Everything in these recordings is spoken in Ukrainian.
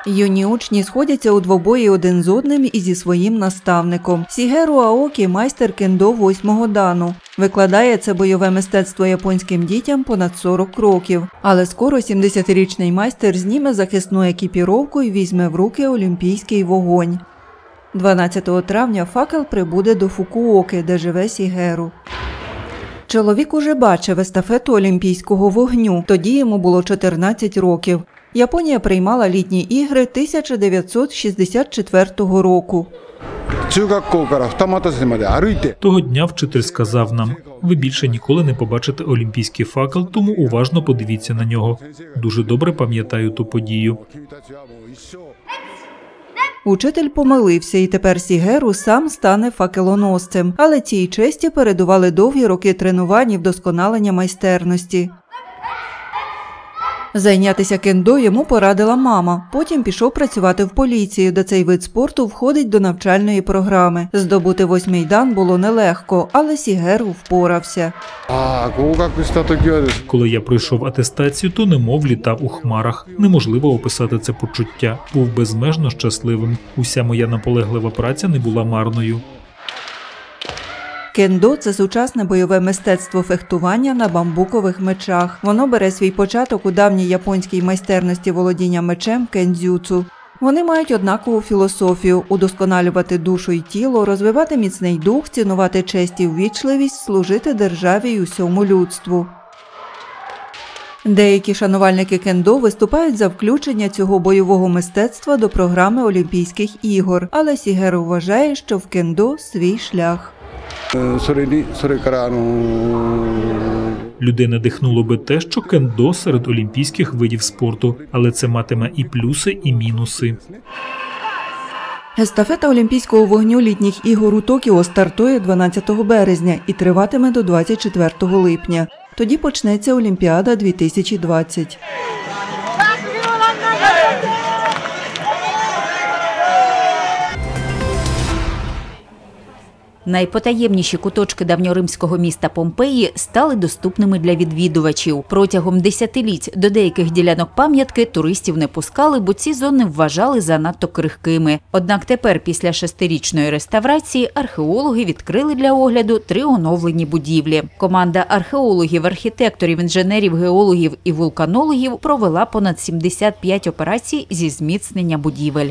Юні учні сходяться у двобої один з одним і зі своїм наставником. Сігеру Аокі – майстер кендо 8-го дану. Викладає це бойове мистецтво японським дітям понад 40 років. Але скоро 70-річний майстер зніме захисну екіпіровку і візьме в руки олімпійський вогонь. 12 травня факел прибуде до Фукуоки, де живе Сігеру. Чоловік уже бачив естафету олімпійського вогню. Тоді йому було 14 років. Японія приймала літні ігри 1964 року. Того дня вчитель сказав нам: ви більше ніколи не побачите олімпійський факел, тому уважно подивіться на нього. Дуже добре пам'ятаю ту подію. Учитель помилився, і тепер Сігеру сам стане факелоносцем. Але цій честі передували довгі роки тренувань і вдосконалення майстерності. Зайнятися кендо йому порадила мама. Потім пішов працювати в поліцію, де цей вид спорту входить до навчальної програми. Здобути 8-й дан було нелегко, але Сігеру впорався. Коли я пройшов атестацію, то немов літав у хмарах. Неможливо описати це почуття. Був безмежно щасливим. Уся моя наполеглива праця не була марною. Кендо – це сучасне бойове мистецтво фехтування на бамбукових мечах. Воно бере свій початок у давній японській майстерності володіння мечем кендзюцу. Вони мають однакову філософію – удосконалювати душу і тіло, розвивати міцний дух, цінувати честь і ввічливість, служити державі й усьому людству. Деякі шанувальники кендо виступають за включення цього бойового мистецтва до програми Олімпійських ігор. Але Сігеру вважає, що в кендо свій шлях. Людей надихнуло би те, що кендо серед олімпійських видів спорту, але це матиме і плюси, і мінуси. Естафета Олімпійського вогню літніх ігор у Токіо стартує 12 березня і триватиме до 24 липня. Тоді почнеться Олімпіада 2020. Найпотаємніші куточки давньоримського міста Помпеї стали доступними для відвідувачів. Протягом десятиліть до деяких ділянок пам'ятки туристів не пускали, бо ці зони вважали занадто крихкими. Однак тепер, після 6-річної реставрації, археологи відкрили для огляду 3 оновлені будівлі. Команда археологів, архітекторів, інженерів, геологів і вулканологів провела понад 75 операцій зі зміцнення будівель.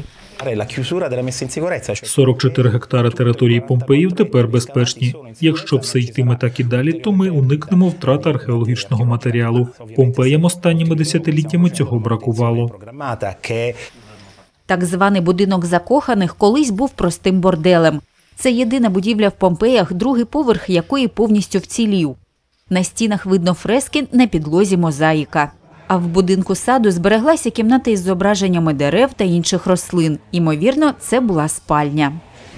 44 гектари території Помпеїв тепер безпечні. Якщо все йтиме так і далі, то ми уникнемо втрати археологічного матеріалу. Помпеям останніми десятиліттями цього бракувало. Так званий будинок закоханих колись був простим борделем. Це єдина будівля в Помпеях, другий поверх якої повністю вцілів. На стінах видно фрески, на підлозі мозаїка. А в будинку саду збереглася кімната із зображеннями дерев та інших рослин. Ймовірно, це була спальня.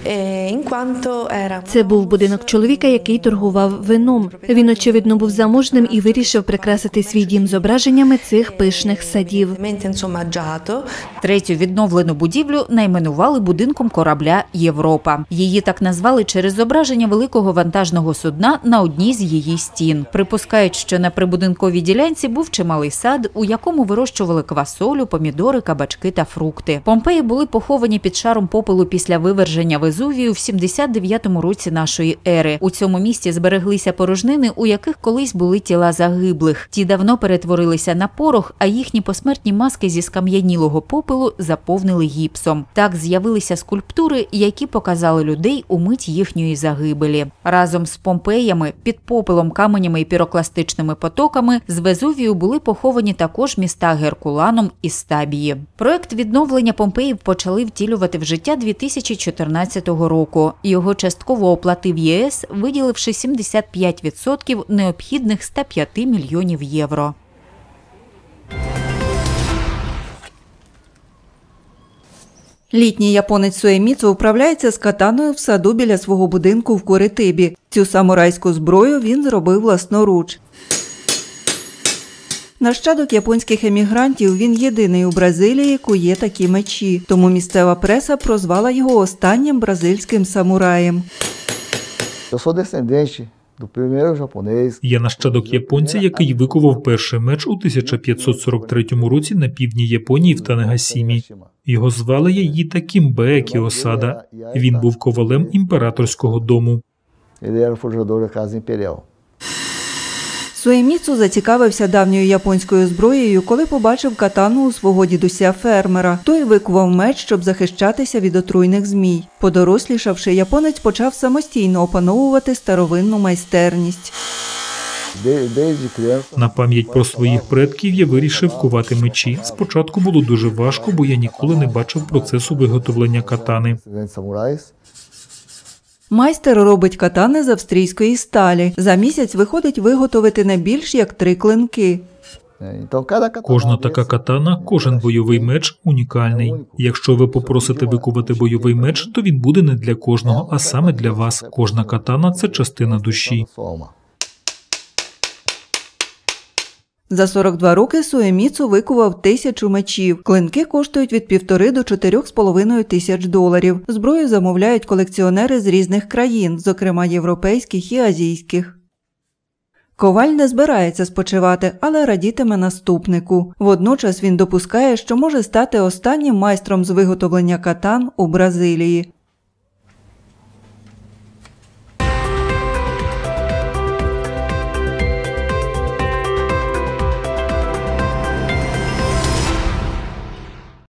Це був будинок чоловіка, який торгував вином. Він, очевидно, був заможним і вирішив прикрасити свій дім зображеннями цих пишних садів. Третю відновлену будівлю найменували будинком корабля «Європа». Її так назвали через зображення великого вантажного судна на одній з її стін. Припускають, що на прибудинковій ділянці був чималий сад, у якому вирощували квасолю, помідори, кабачки та фрукти. Помпеї були поховані під шаром попелу після виверження Везувію в 79-му році нашої ери. У цьому місті збереглися порожнини, у яких колись були тіла загиблих. Ті давно перетворилися на порох, а їхні посмертні маски зі скам'янілого попелу заповнили гіпсом. Так з'явилися скульптури, які показали людей у мить їхньої загибелі. Разом з Помпеями, під попелом, каменями і пірокластичними потоками з Везувію були поховані також міста Геркуланум і Стабії. Проект відновлення Помпеїв почали втілювати в життя 2014 року. Його частково оплатив ЄС, виділивши 75% необхідних 105 мільйонів євро. Літній японець Суеміцу управляється з катаною в саду біля свого будинку в Куритибі. Цю самурайську зброю він зробив власноруч. Нащадок японських емігрантів, він єдиний у Бразилії, кує такі мечі. Тому місцева преса прозвала його останнім бразильським самураєм. Я нащадок японця, який викував перший меч у 1543 році на півдні Японії в Танегасімі. Його звали Яїта Кімбе Кіосада. Він був ковалем імператорського дому. Суеміцу зацікавився давньою японською зброєю, коли побачив катану у свого дідуся-фермера. Той викував меч, щоб захищатися від отруйних змій. Подорослішавши, японець почав самостійно опановувати старовинну майстерність. На пам'ять про своїх предків я вирішив кувати мечі. Спочатку було дуже важко, бо я ніколи не бачив процесу виготовлення катани. Майстер робить катани з австрійської сталі. За місяць виходить виготовити не більш як 3 клинки. Кожна така катана, кожен бойовий меч унікальний. Якщо ви попросите викувати бойовий меч, то він буде не для кожного, а саме для вас. Кожна катана – це частина душі. За 42 роки Суеміцу викував 1000 мечів. Клинки коштують від $1,5 до $4,5 тисяч. Зброю замовляють колекціонери з різних країн, зокрема європейських і азійських. Коваль не збирається спочивати, але радітиме наступнику. Водночас він допускає, що може стати останнім майстром з виготовлення катан у Бразилії.